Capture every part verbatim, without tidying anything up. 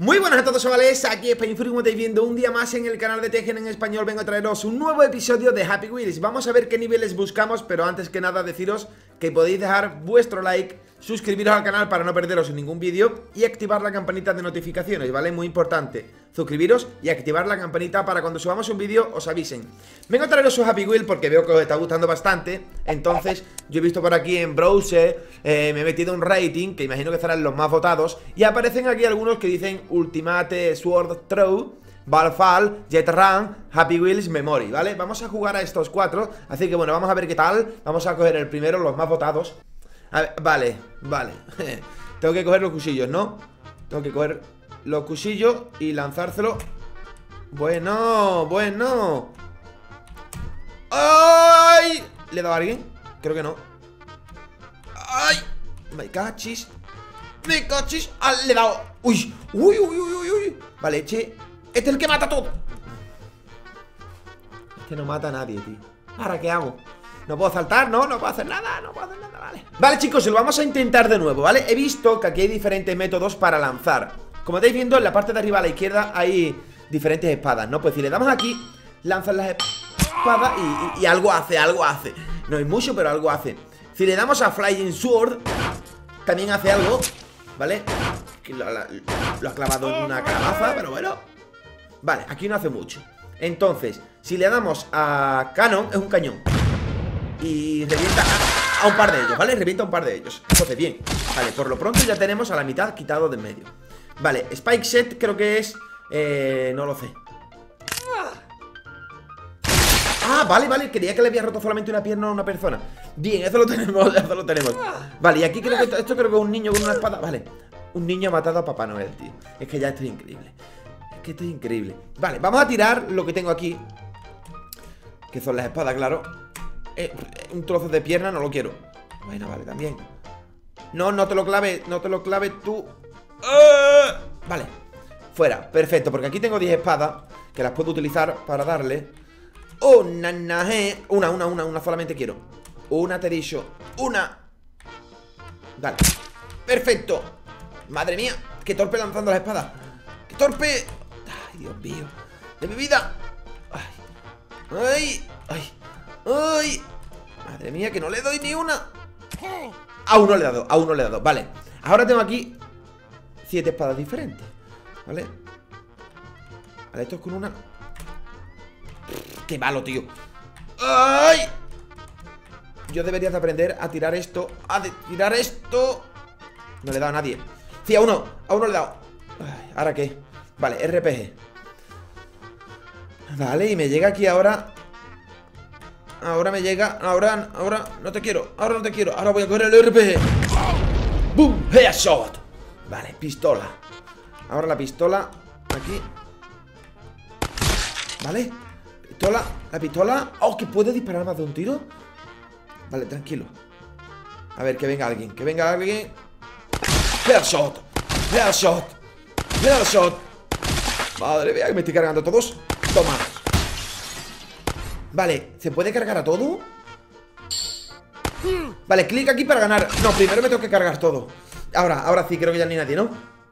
Muy buenas a todos, chavales, aquí Spainfury, como estáis viendo, un día más en el canal de Tekken en Español. Vengo a traeros un nuevo episodio de Happy Wheels. Vamos a ver qué niveles buscamos, pero antes que nada deciros que podéis dejar vuestro like, suscribiros al canal para no perderos ningún vídeo y activar la campanita de notificaciones, ¿vale? Muy importante, suscribiros y activar la campanita para cuando subamos un vídeo os avisen. Vengo a traeros un Happy Wheel porque veo que os está gustando bastante. Entonces yo he visto por aquí en browser, eh, me he metido un rating que imagino que serán los más votados, y aparecen aquí algunos que dicen Ultimate Sword Throw, Valfall, Jet Run, Happy Wheels, Memory, ¿vale? Vamos a jugar a estos cuatro, así que bueno, vamos a ver qué tal. Vamos a coger el primero, los más votados. A ver, vale, vale. Tengo que coger los cuchillos, ¿no? Tengo que coger los cuchillos y lanzárselo. Bueno, bueno. ¡Ay! ¿Le he dado a alguien? Creo que no. ¡Ay! Me cachis. Me cachis. Ah, le he dado. ¡Uy! ¡Uy, uy, uy, uy, uy! Vale, eche. Este es el que mata todo. Este no mata a nadie, tío. ¿Ahora qué hago? No puedo saltar, ¿no? No puedo hacer nada, no puedo hacer nada, vale. Vale, chicos, lo vamos a intentar de nuevo, ¿vale? He visto que aquí hay diferentes métodos para lanzar. Como estáis viendo, en la parte de arriba a la izquierda hay diferentes espadas, ¿no? Pues si le damos aquí, lanzan las espadas y, y, y algo hace, algo hace. No es mucho, pero algo hace. Si le damos a Flying Sword, también hace algo, ¿vale? Lo, lo, lo ha clavado en una calabaza, pero bueno. Vale, aquí no hace mucho. Entonces, si le damos a Cannon, es un cañón y revienta a, a un par de ellos, ¿vale? Revienta a un par de ellos. Entonces, bien. Vale, por lo pronto ya tenemos a la mitad quitado de en medio. Vale, Spike Set creo que es... Eh, no lo sé. Ah, vale, vale. Creía que le había roto solamente una pierna a una persona. Bien, eso lo tenemos, eso lo tenemos. Vale, y aquí creo que esto, esto creo que es un niño con una espada. Vale, un niño ha matado a Papá Noel, tío. Es que ya esto es increíble. Es que esto es increíble. Vale, vamos a tirar lo que tengo aquí, que son las espadas, claro. Eh, un trozo de pierna no lo quiero. Bueno, vale, también. No, no te lo claves, no te lo claves tú. ¡Uh! Vale, fuera, perfecto, porque aquí tengo diez espadas que las puedo utilizar para darle. Una, una, una, una, una solamente quiero. Una, te he dicho, una. Dale, perfecto. Madre mía, qué torpe lanzando las espadas. Qué torpe. Ay, Dios mío, de mi vida. Ay, ay, ay. ¡Ay! Madre mía, que no le doy ni una. Aún no le he dado, aún no le he dado. Vale, ahora tengo aquí siete espadas diferentes. ¿Vale? Vale, esto es con una. ¡Qué malo, tío! ¡Ay! Yo debería de aprender a tirar esto. A de tirar esto. No le he dado a nadie. Sí, a uno, a uno le he dado. Ay, ¿ahora qué? Vale, R P G. Vale, y me llega aquí ahora. Ahora me llega, ahora, ahora no te quiero, ahora no te quiero, ahora voy a coger el R P G. ¡Boom! ¡Headshot! Vale, pistola. Ahora la pistola, aquí. Vale, pistola, la pistola. ¡Oh, que puede disparar más de un tiro! Vale, tranquilo. A ver, que venga alguien, que venga alguien. ¡Headshot! ¡Headshot! ¡Headshot! Madre mía, que me estoy cargando todos. Toma. Vale, ¿se puede cargar a todo? Vale, clic aquí para ganar. No, primero me tengo que cargar todo. Ahora, ahora sí, creo que ya no hay nadie, ¿no?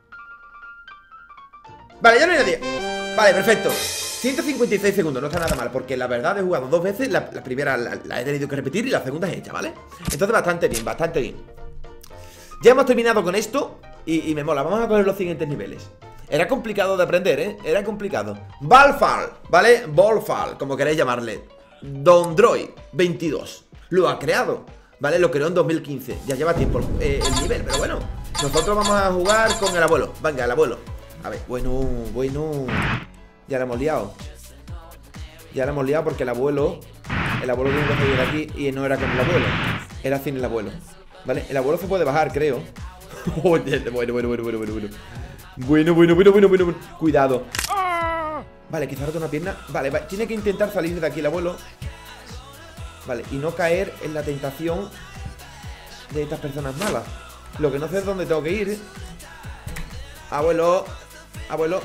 Vale, ya no hay nadie. Vale, perfecto. ciento cincuenta y seis segundos, no está nada mal, porque la verdad he jugado dos veces. La, la primera la, la he tenido que repetir y la segunda es hecha, ¿vale? Entonces bastante bien, bastante bien. Ya hemos terminado con esto y, y me mola, vamos a coger los siguientes niveles. Era complicado de aprender, ¿eh? Era complicado. Valfall, ¿vale? Valfall, como queréis llamarle. Dondroid veintidós lo ha creado, ¿vale? Lo creó en dos mil quince. Ya lleva tiempo eh, el nivel, pero bueno. Nosotros vamos a jugar con el abuelo. Venga, el abuelo. A ver, bueno, bueno. Ya la hemos liado. Ya la hemos liado porque el abuelo El abuelo tiene que salir de aquí y no era con el abuelo. Era sin el abuelo, ¿vale? El abuelo se puede bajar, creo. Bueno, bueno, bueno, bueno, bueno, bueno. Bueno, bueno, bueno, bueno, bueno, bueno. Cuidado. Vale, quizá roto una pierna. Vale, vale, tiene que intentar salir de aquí el abuelo. Vale, y no caer en la tentación de estas personas malas. Lo que no sé es dónde tengo que ir. Abuelo. Abuelo.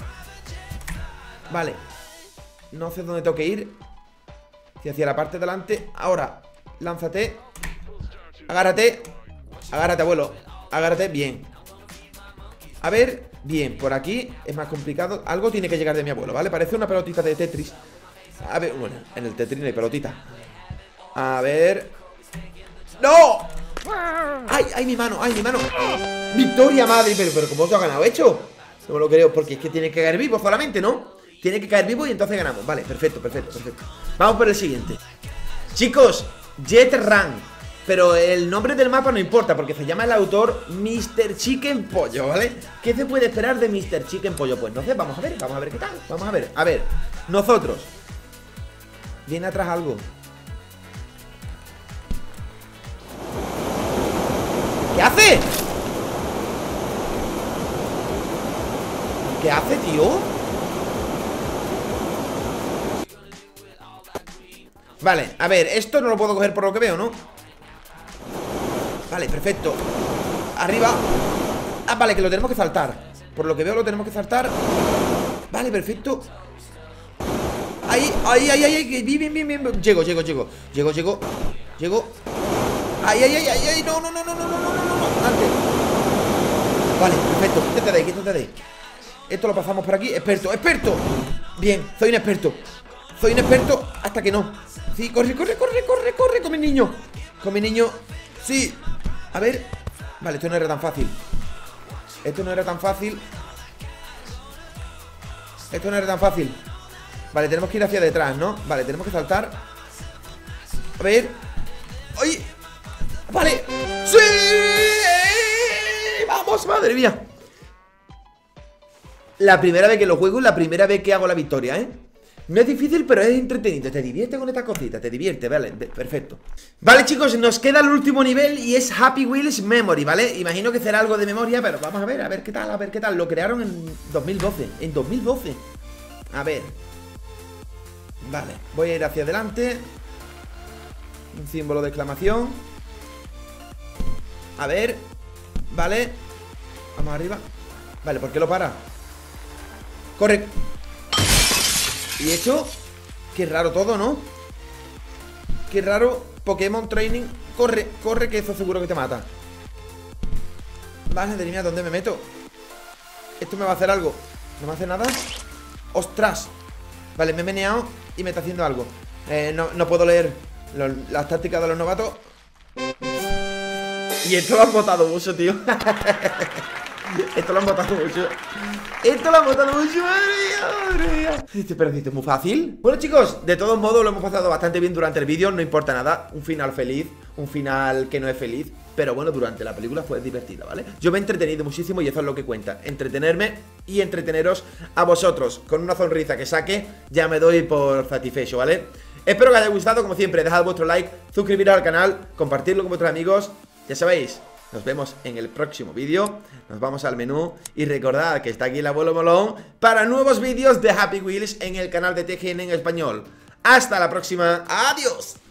Vale. No sé dónde tengo que ir. Si hacia la parte de delante. Ahora, lánzate. Agárrate. Agárrate, abuelo. Agárrate, bien. A ver. Bien, por aquí es más complicado. Algo tiene que llegar de mi abuelo, ¿vale? Parece una pelotita de Tetris. A ver, bueno, en el Tetris no hay pelotita. A ver. ¡No! ¡Ay, ay, mi mano! ¡Ay, mi mano! ¡Victoria, madre! Pero, pero ¿cómo se ha ganado hecho? No me lo creo, porque es que tiene que caer vivo solamente, ¿no? Tiene que caer vivo y entonces ganamos. Vale, perfecto, perfecto, perfecto. Vamos por el siguiente. Chicos, Jet Run. Pero el nombre del mapa no importa, porque se llama el autor mister Chicken Pollo, ¿vale? ¿Qué se puede esperar de mister Chicken Pollo? Pues no sé, vamos a ver, vamos a ver qué tal. Vamos a ver, a ver, nosotros. Viene atrás algo. ¿Qué hace? ¿Qué hace, tío? Vale, a ver, esto no lo puedo coger por lo que veo, ¿no? Vale, perfecto. Arriba. Ah, vale, que lo tenemos que saltar. Por lo que veo lo tenemos que saltar. Vale, perfecto. Ahí, ahí, ahí, ahí, ahí. Bien, bien, bien, bien. Llego, llego, llego. Llego, llego. Llego. Ay, ay, ay, ay, ay. No, no, no, no, no, no, no, no, no. Antes. Vale, perfecto. Quítate de ahí, quítate de ahí. Esto lo pasamos por aquí. Experto, experto. Bien, soy un experto. Soy un experto hasta que no. Sí, corre, corre, corre, corre, corre con mi niño. Con mi niño. Sí. A ver. Vale, esto no era tan fácil. Esto no era tan fácil. Esto no era tan fácil. Vale, tenemos que ir hacia detrás, ¿no? Vale, tenemos que saltar. A ver. ¡Ay! Vale. ¡Sí! ¡Vamos, madre mía! La primera vez que lo juego y la primera vez que hago la victoria, ¿eh? No es difícil, pero es entretenido. Te divierte con esta cosita, te divierte, vale, perfecto. Vale, chicos, nos queda el último nivel y es Happy Wheels Memory, ¿vale? Imagino que será algo de memoria, pero vamos a ver, a ver qué tal, a ver qué tal. Lo crearon en dos mil doce, en dos mil doce. A ver. Vale, voy a ir hacia adelante. Un símbolo de exclamación. A ver. Vale. Vamos arriba. Vale, ¿por qué lo para? Corre. Y hecho, qué raro todo, ¿no? Qué raro. Pokémon Training. Corre, corre, que eso seguro que te mata. Vale, madre mía, ¿dónde me meto? Esto me va a hacer algo. ¿No me hace nada? ¡Ostras! Vale, me he meneado y me está haciendo algo. eh, no, no puedo leer los, las tácticas de los novatos. Y esto lo han botado mucho, tío. Esto lo han botado mucho. Esto lo han botado mucho, madre mía, madre mía. Este pedacito es muy fácil. Bueno, chicos, de todos modos lo hemos pasado bastante bien durante el vídeo. No importa nada, un final feliz, un final que no es feliz, pero bueno, durante la película fue divertida, ¿vale? Yo me he entretenido muchísimo y eso es lo que cuenta. Entretenerme y entreteneros a vosotros. Con una sonrisa que saque, ya me doy por satisfecho, ¿vale? Espero que os haya gustado, como siempre, dejad vuestro like, suscribiros al canal, compartirlo con vuestros amigos. Ya sabéis, nos vemos en el próximo vídeo. Nos vamos al menú y recordad que está aquí el abuelo molón para nuevos vídeos de Happy Wheels en el canal de T G N en español. Hasta la próxima, adiós.